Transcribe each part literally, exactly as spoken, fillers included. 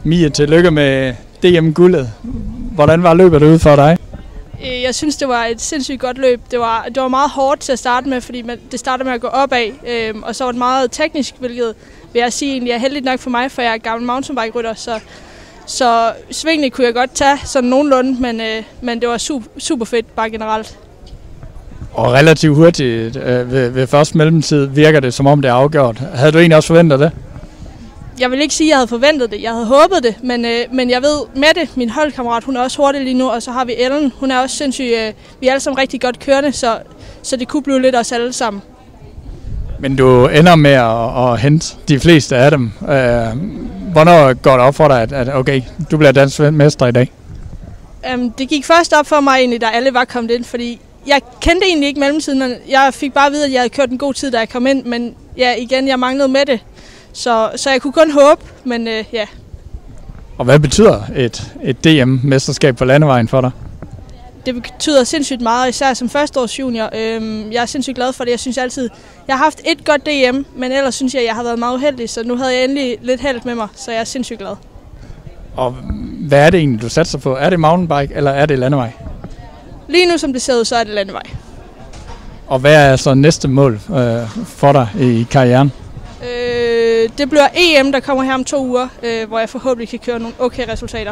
Mia, tillykke med D M-guldet. Hvordan var løbet ude for dig? Jeg synes, det var et sindssygt godt løb. Det var, det var meget hårdt til at starte med, fordi man, det startede med at gå opad, øhm, og så var det meget teknisk, hvilket vil jeg sige egentlig er heldigt nok for mig, for jeg er gammel mountainbike-rytter, så, så svingene kunne jeg godt tage sådan nogenlunde, men, øh, men det var super, super fedt bare generelt. Og relativt hurtigt øh, ved, ved første mellemtid virker det, som om det er afgjort. Havde du egentlig også forventet det? Jeg vil ikke sige, at jeg havde forventet det. Jeg havde håbet det, men, øh, men jeg ved, Mette, min holdkammerat, hun er også hurtig lige nu, og så har vi Ellen. Hun er også sindssygt, øh, vi er alle sammen rigtig godt kørende, så, så det kunne blive lidt os alle sammen. Men du ender med at, at hente de fleste af dem. Øh, hvornår går det op for dig, at, at okay, du bliver dansk mester i dag? Um, det gik først op for mig egentlig, da alle var kommet ind, fordi jeg kendte egentlig ikke mellemtiden. Jeg fik bare at vide, at jeg havde kørt en god tid, da jeg kom ind, men ja, igen, jeg manglede med det. Så, så jeg kunne kun håbe, men øh, ja. Og hvad betyder et, et D M-mesterskab på landevejen for dig? Det betyder sindssygt meget, især som førsteårs junior. Øhm, jeg er sindssygt glad for det. Jeg synes altid, jeg har haft et godt D M, men ellers synes jeg, at jeg har været meget uheldig, så nu havde jeg endelig lidt held med mig, så jeg er sindssygt glad. Og hvad er det egentlig, du satser på? Er det mountainbike, eller er det landevej? Lige nu, som det ser ud, så er det landevej. Og hvad er så næste mål øh, for dig i karrieren? Øh, det bliver E M, der kommer her om to uger, øh, hvor jeg forhåbentlig kan køre nogle okay resultater.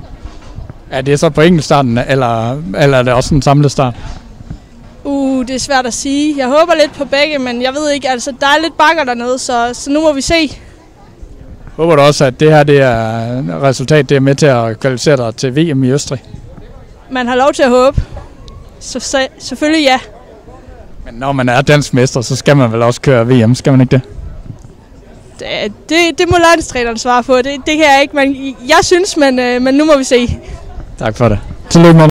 Er det så på enkeltstarten, eller, eller er det også en samlet start? Uh, det er svært at sige. Jeg håber lidt på begge, men jeg ved ikke, altså der er lidt bakker dernede, så, så nu må vi se. Håber du også, at det her det er resultat, det er med til at kvalificere dig til V M i Østrig? Man har lov til at håbe. Så, så selvfølgelig ja. Men når man er dansk mester, så skal man vel også køre V M, skal man ikke det? Det, det, det må løgnstræneren svare på. Det, det kan jeg ikke, men jeg synes, men, øh, men nu må vi se. Tak for det. Tillykke med